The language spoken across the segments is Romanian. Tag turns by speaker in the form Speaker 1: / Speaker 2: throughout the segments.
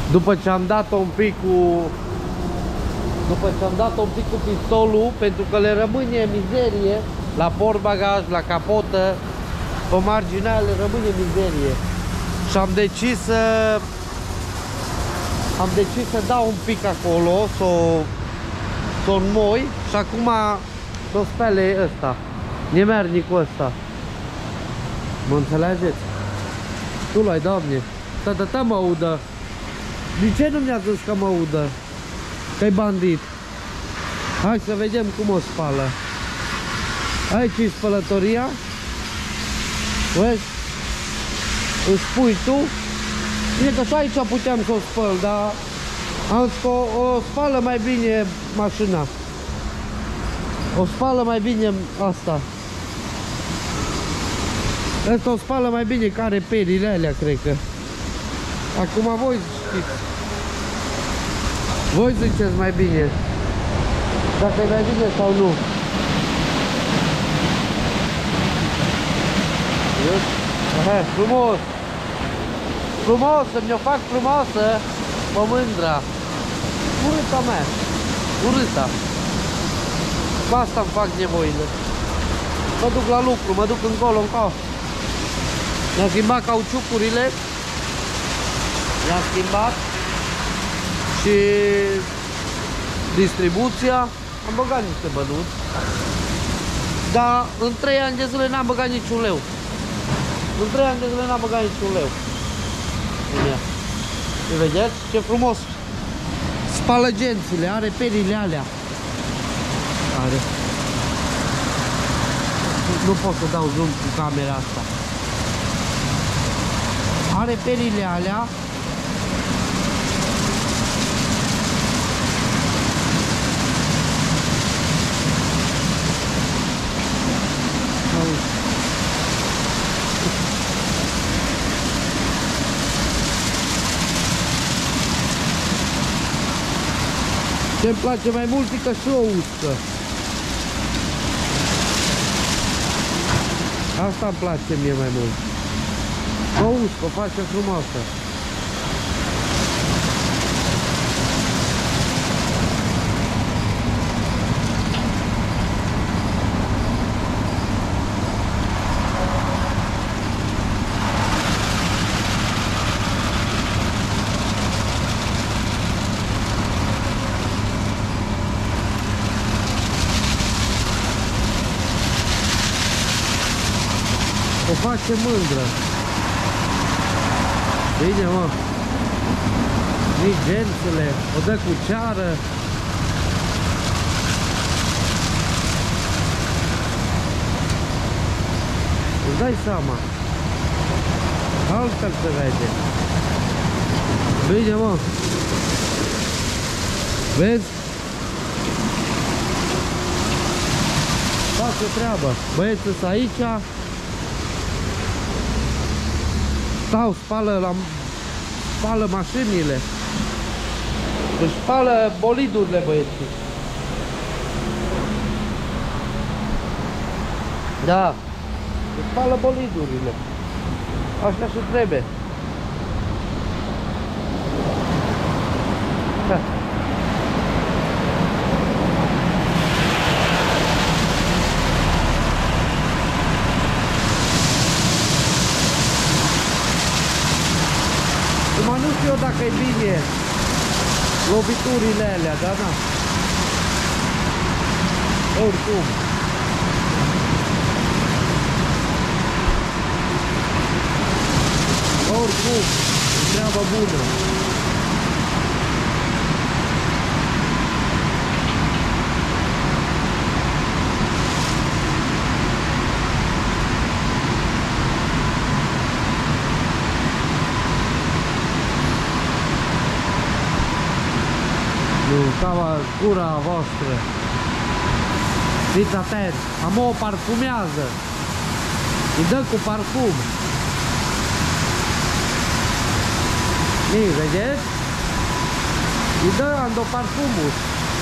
Speaker 1: După ce am dat un pic cu pistolul, pentru că le rămâne mizerie la portbagaj, la capotă, pe marginea le rămâne mizerie. Și am decis să dau un pic acolo, să o înmoi și acum să spele ăsta, nemernicul ăsta. Mă înțelegeți? Tu l-ai, Doamne. Tata mă udă. De ce nu mi-a zis că mă udă? Că-i bandit. Hai să vedem cum o spală. Aici e spălătoria. Vezi? Îți spui tu. Bine că și aici puteam să o spăl, dar am zis că o spală mai bine mașina. O spală mai bine asta. Asta o spală mai bine că are perile alea, cred că. Acum voi știți. Voi ziceți mai bine. Dacă e mai bine sau nu. Aha, frumos. Frumos, să-mi o fac frumoasă. Mă mândra. Urâta mea. Urâta. Cu asta îmi fac nevoile. Mă duc la lucru, mă duc încolo. Mi-am schimbat cauciucurile. Mi-am schimbat. Și distribuția. Am băgat niște bănuți. Dar în 3 ani de zile n-am băgat niciun leu. În 3 ani de zile n-am băgat niciun leu. Vedeți ce frumos spală gențile, are perile alea. Are. Nu pot să dau zoom cu camera asta. Are perile alea. Ce-mi place mai mult e că și o uscă. Asta îmi place mie mai mult. O uscă, o face frumoasă. O face mândră. Bine, mă. Nici gențele, o dă cu ceară. Îți dai seama. Altfel se vede. Bine, mă. Vezi? Face treabă. Băieții sunt aici. Stau, spală mașinile. Își spală bolidurile, băieții. Da. Își spală bolidurile. Așa și trebuie. Ha. Nu știu eu dacă e bine loviturile alea, dar na. Oricum. Oricum, e treabă bună. Ca gura voastră. Fiți atenți. Am o parfumează. Îi dă cu parfum. Nii, vedeți? Îi dă ando parfumul.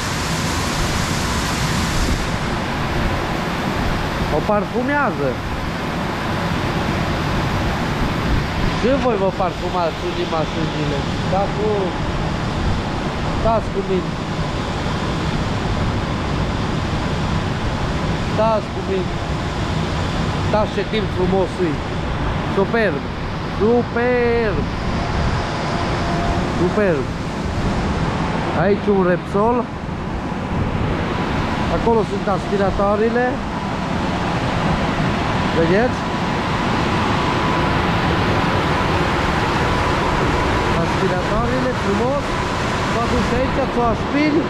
Speaker 1: O parfumează. Și voi vă parfumați unii mașinile. Da, cu Stați cu mine. Stați cu mine. Stați ce timp frumos e. Superb. Superb. Superb. Aici un Repsol. Acolo sunt aspiratoarele. Vedeți? Aspiratoarele frumos. Mă duci aici, ți-o aspiri.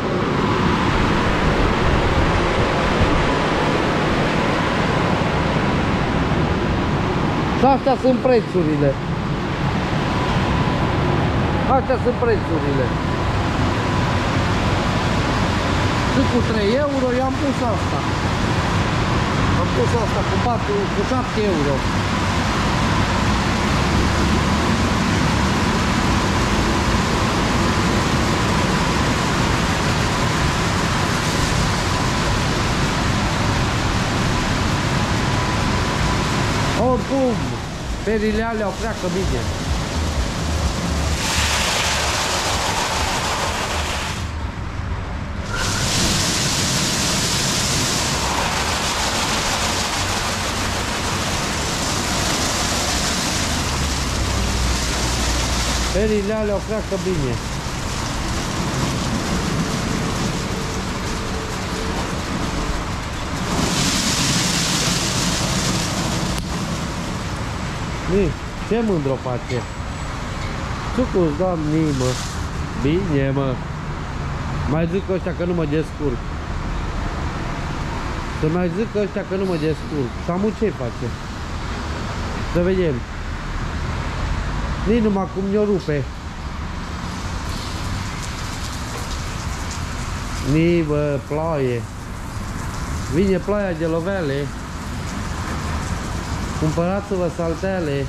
Speaker 1: Și astea sunt prețurile. Astea sunt prețurile. Și cu 3 euro i-am pus asta. Am pus asta cu 7 euro. Oricum, perile alea o pleacă bine. Perile alea o pleacă bine. Ce mândr-o face? Sucus, doamne, mă. Bine, mă. Mai zic ăștia că nu mă descurc. Să mai zic ăștia că nu mă descurc. Samu ce face? Să vedem. Nici numai cum ne-o rupe. Ni, bă, ploaie. Vine ploaia de lovele. Cumpărați-vă saltele.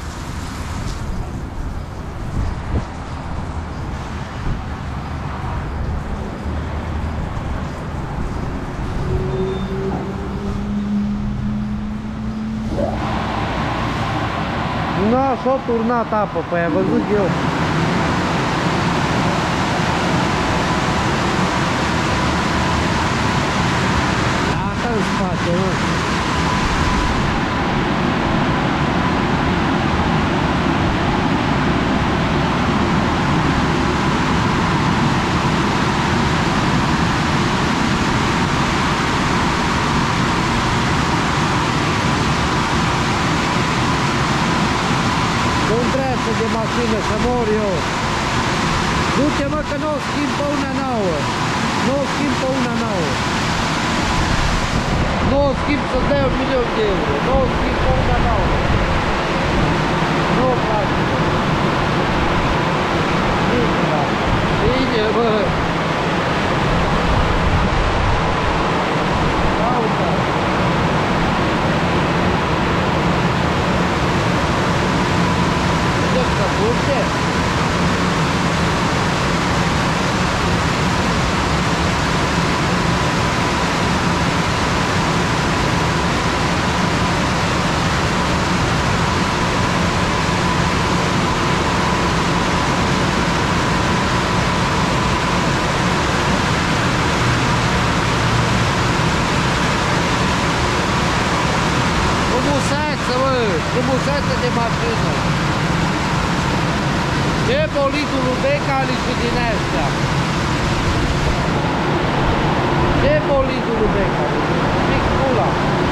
Speaker 1: Nu, s-a turnat apă, păi am văzut eu. Asta în spate, mă. De mașină, să mor eu. Du-te-mă că nu o schimb pe una nouă. Nu o schimb pe una nouă. Nu o schimb să-ți dai 1.000.000 de euro. Nu o schimb pe una nouă. Nu o place. Bine, bă. Caută. Curte? Frumusețe, bă! Frumusețe de mașină! Ce bolidul lui Becali și din astea? Ce bolidul lui Becali? Mic pula.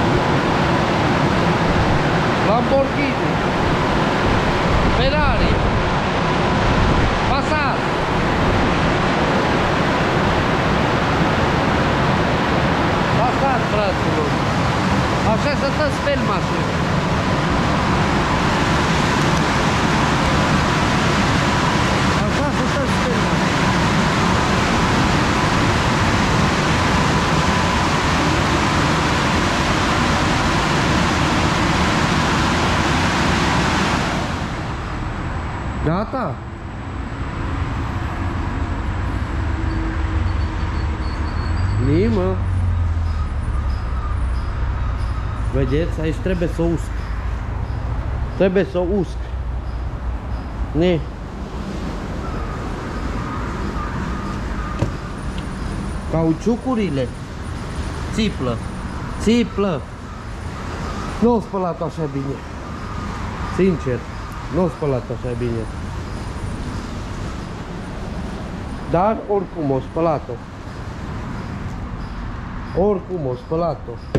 Speaker 1: Lamborghini. Ferrari. Passat. Passat, fraților. Așa să te speli mașină. Gata? Nimă. Vedeți? Aici trebuie să usc. Trebuie să usc. Ne. Cauciucurile țiplă, țiplă. Nu-o spălat așa bine. Sincer, nu-o spălat așa bine. Dar oricum o spălat-o. Oricum o spălat-o.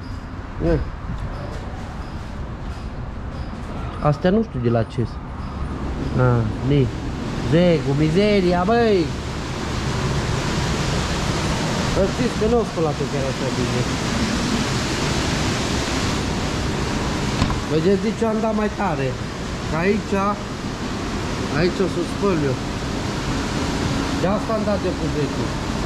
Speaker 1: Astea nu știu de la ce. Ni. Zegu, mizeria, băi! Să știți că nu o spălat-o chiar așa bine. Vedeți de ce am dat mai tare? Că aici o să spăl eu. De asta am dat de cuzetul.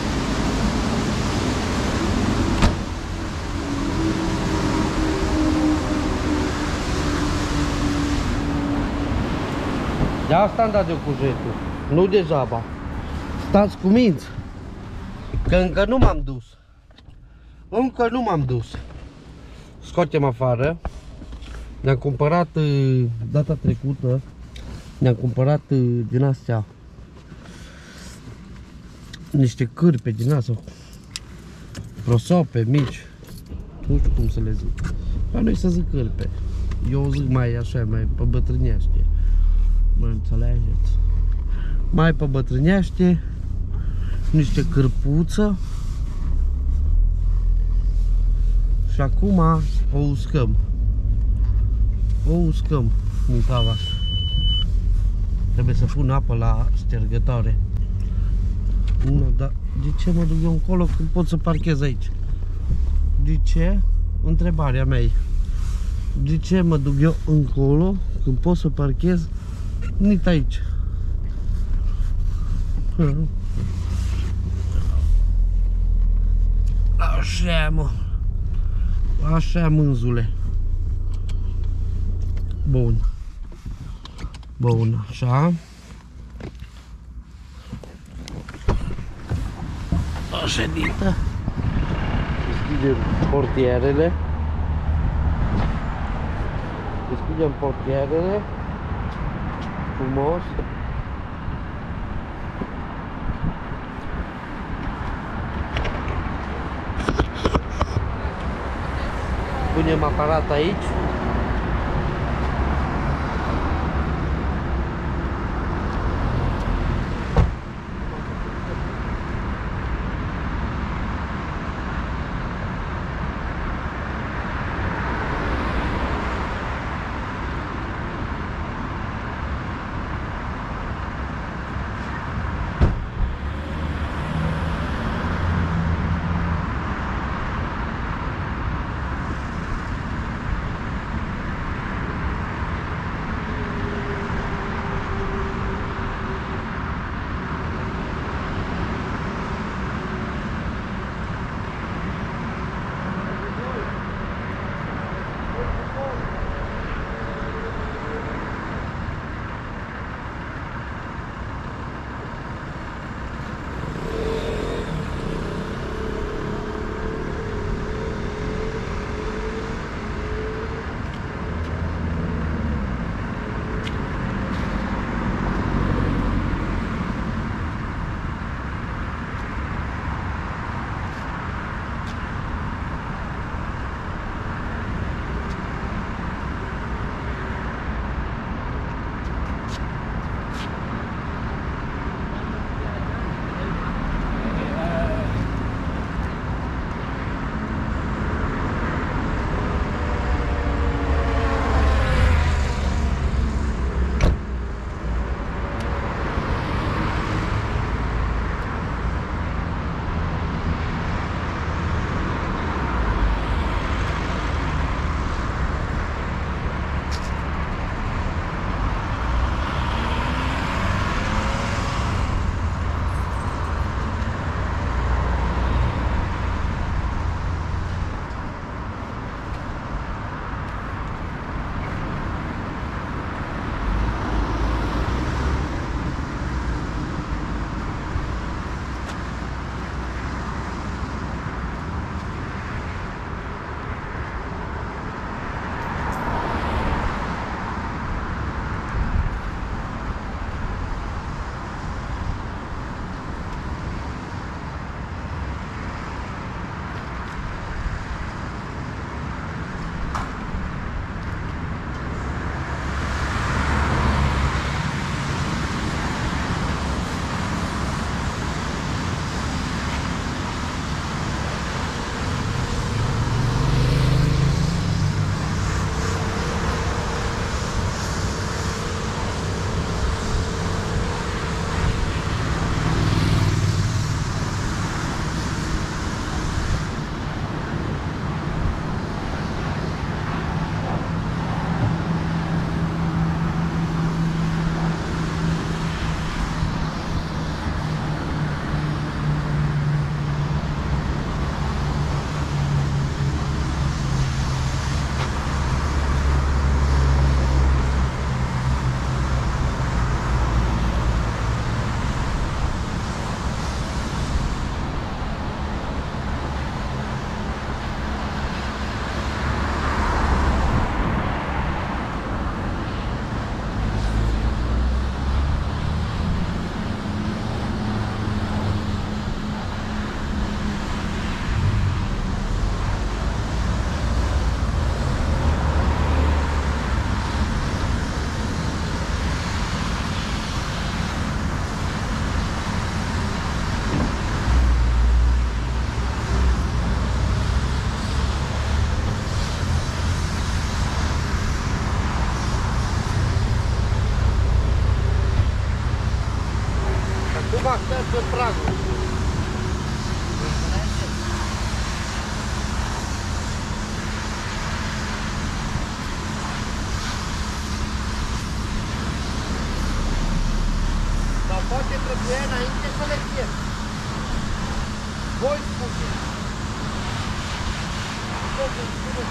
Speaker 1: De asta am dat de cuzetul, nu degeaba. Stați cu minți, că încă nu m-am dus. Încă nu m-am dus. Scoatem afară. Ne-am cumpărat data trecută. Ne-am cumpărat din astea niște cârpe din astea, prosope mici. Nu știu cum să le zic. La noi să zic cârpe. Eu zic mai așa, mai pe bătrânește. Mă înțelegeți? Mai pe bătrânește. Niște cârpuță. Și acum o uscăm. O uscăm în cava asta. Trebuie să pun apă la ștergătoare. Nu, dar de ce mă duc eu încolo când pot să parchez aici? De ce? Întrebarea mea e. De ce mă duc eu încolo când pot să parchez nici aici? Așa, mă. Așa, mânzule. Bun. Bun, așa. O ședință. Deschidem portierele. Deschidem portierele. Frumos. Punem aparat aici.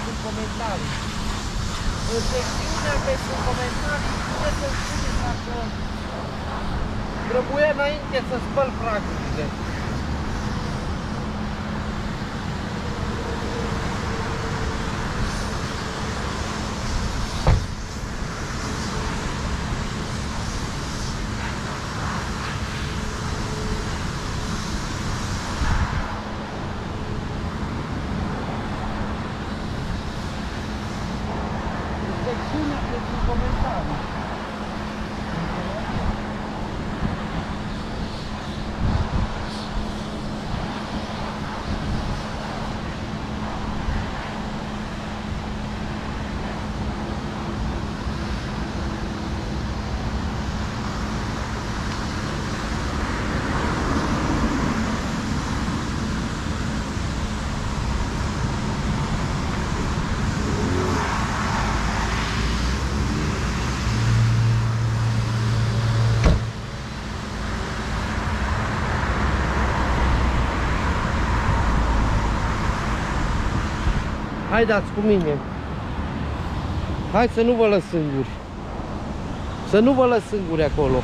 Speaker 1: în comentarii. În secțiunea pentru comentarii puteți să spuneți dacă trebuie înainte să spăl pragurile. Secțiunea pentru comentarii. Haideți cu mine. Hai să nu vă lăs singuri. Să nu vă lăs singuri acolo.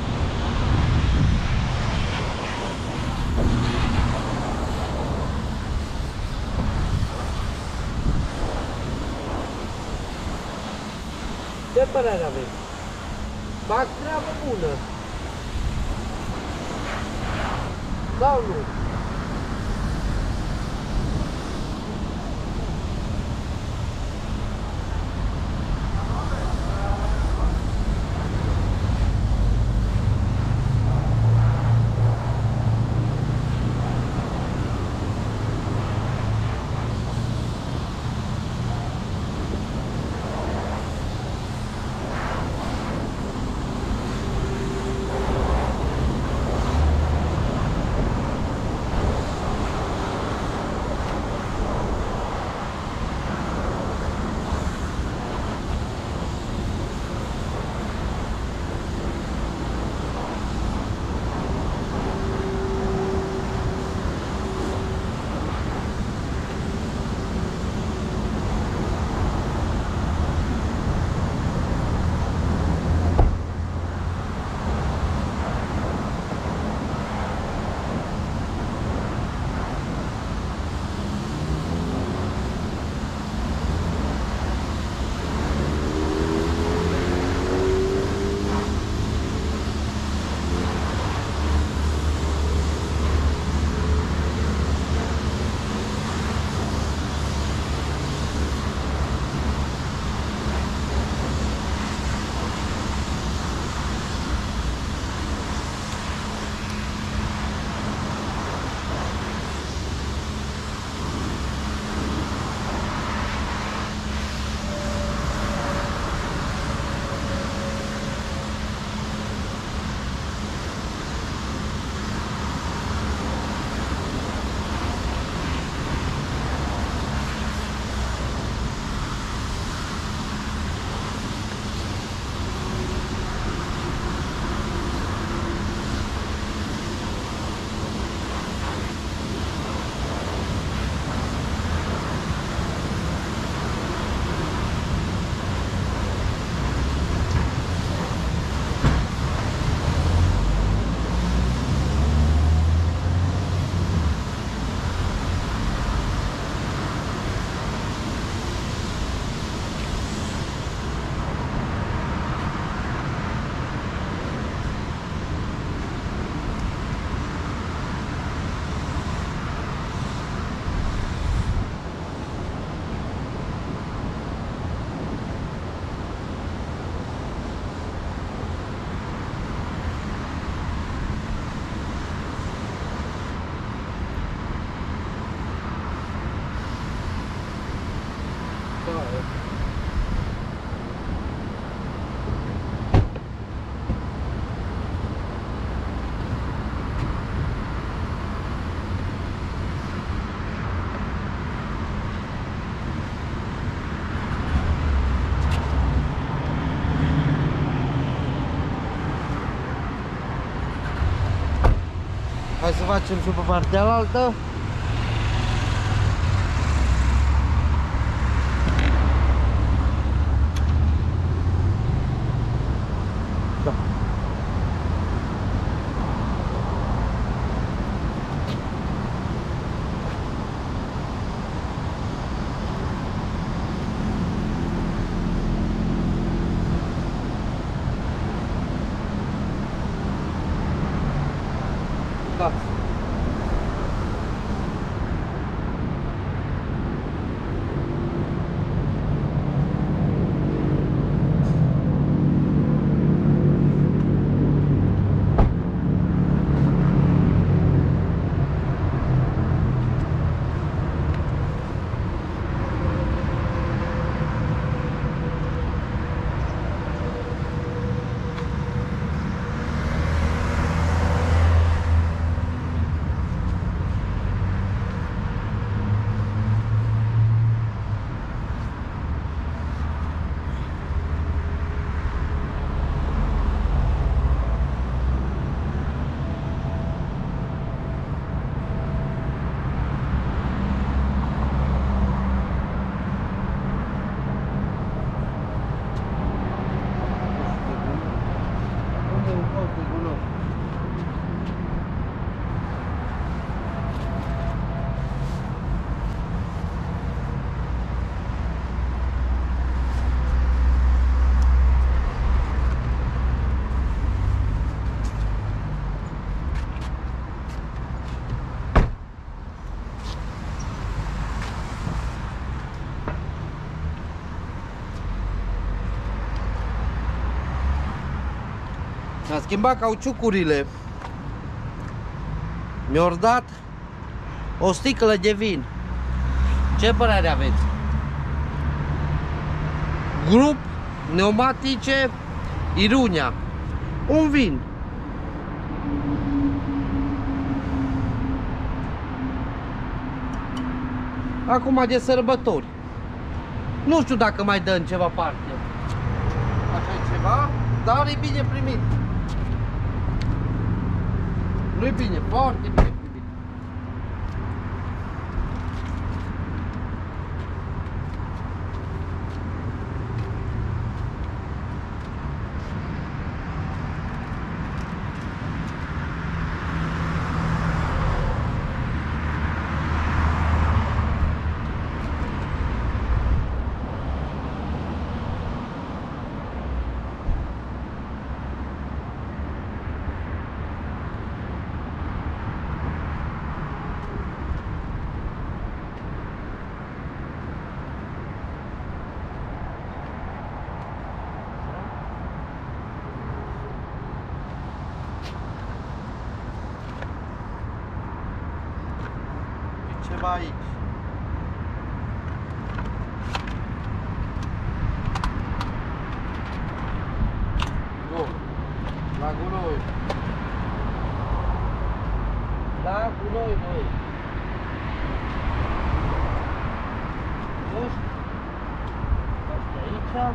Speaker 1: Ce părere aveți? Fac treabă bună. Sau nu? Hai să facem și pe partea altă. A schimbat cauciucurile. Mi-au dat o sticlă de vin. Ce părere aveți? Grup Pneumatice Irunia. Un vin. Acum de sărbători. Nu știu dacă mai dă în ceva parte așa ceva, dar e bine primit. Nu-i bine, foarte bine primit. Ceva aici. Go. La gunoi. La gunoi, noi. Just. Asta aici.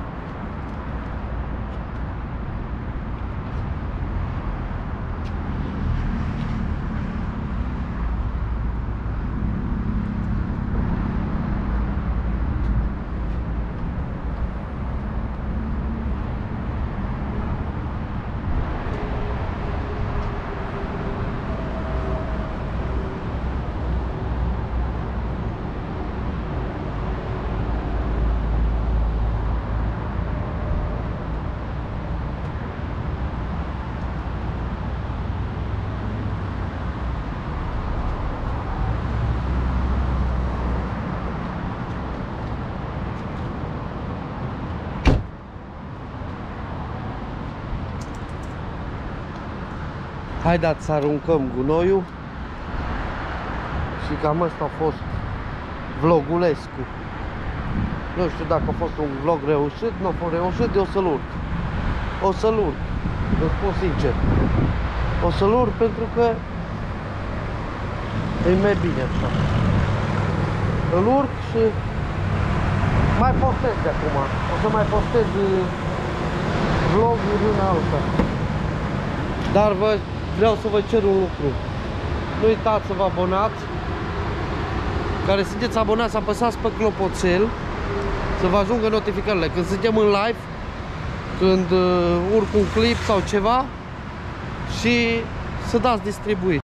Speaker 1: Haideți să aruncăm gunoiul. Și cam ăsta a fost vlogulescu. Nu știu dacă a fost un vlog reușit, nu a fost reușit, eu o să-l urc. O să-l urc, vă spun sincer. O să-l urc pentru că e mai bine așa. Îl urc și mai postez de acum. O să mai postez vloguri în alta. Dar vreau să vă cer un lucru. Nu uitați să vă abonați. Care sunteți abonați, apăsați pe clopoțel să vă ajungă notificările când suntem în live, când urc un clip sau ceva, și să dați distribuit.